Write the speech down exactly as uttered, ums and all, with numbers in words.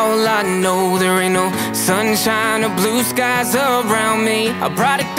all I know. There ain't no sunshine or blue skies around me. A product